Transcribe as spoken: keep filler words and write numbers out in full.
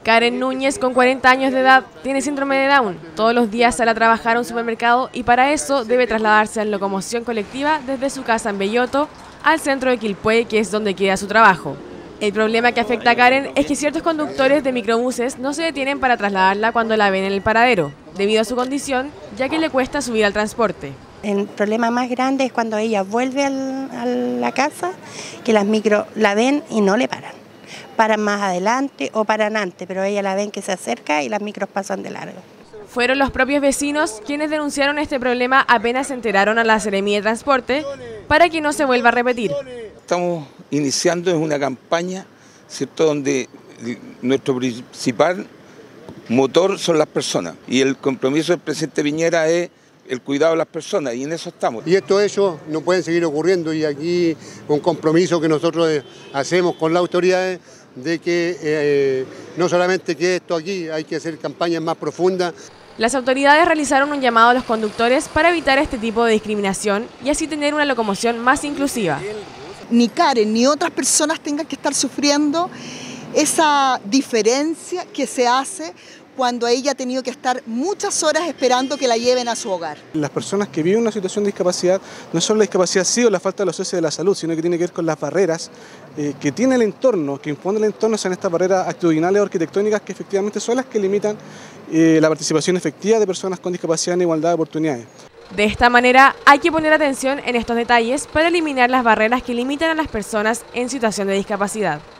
Karen Núñez, con cuarenta años de edad, tiene síndrome de Down. Todos los días sale a trabajar a un supermercado y para eso debe trasladarse en locomoción colectiva desde su casa en Belloto al centro de Quilpué, que es donde queda su trabajo. El problema que afecta a Karen es que ciertos conductores de microbuses no se detienen para trasladarla cuando la ven en el paradero, debido a su condición, ya que le cuesta subir al transporte. El problema más grande es cuando ella vuelve al, a la casa, que las micro la ven y no le paran. Paran más adelante o paran antes, pero ella la ven que se acerca y las micros pasan de largo. Fueron los propios vecinos quienes denunciaron este problema apenas se enteraron a la Seremía de Transporte para que no se vuelva a repetir. Estamos iniciando una campaña, ¿cierto?, donde nuestro principal motor son las personas y el compromiso del presidente Piñera es el cuidado de las personas y en eso estamos. Y estos hechos no pueden seguir ocurriendo y aquí un compromiso que nosotros hacemos con las autoridades de que eh, no solamente quede esto aquí, hay que hacer campañas más profundas. Las autoridades realizaron un llamado a los conductores para evitar este tipo de discriminación y así tener una locomoción más inclusiva. Ni Karen ni otras personas tengan que estar sufriendo esa diferencia que se hace cuando ella ha tenido que estar muchas horas esperando que la lleven a su hogar. Las personas que viven una situación de discapacidad, no solo la discapacidad sí o la falta de los socios de la salud, sino que tiene que ver con las barreras eh, que tiene el entorno, que impone el entorno, son estas barreras actitudinales o arquitectónicas que efectivamente son las que limitan eh, la participación efectiva de personas con discapacidad en igualdad de oportunidades. De esta manera hay que poner atención en estos detalles para eliminar las barreras que limitan a las personas en situación de discapacidad.